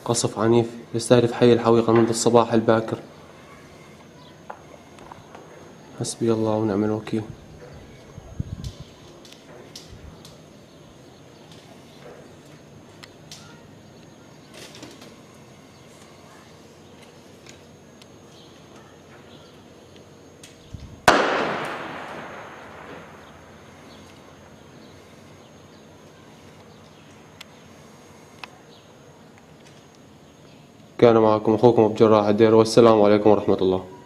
قصف عنيف يستهدف حي الحويقة منذ الصباح الباكر. حسبي الله ونعم الوكيل. كان معكم أخوكم أبو جراح الدير، والسلام عليكم ورحمة الله.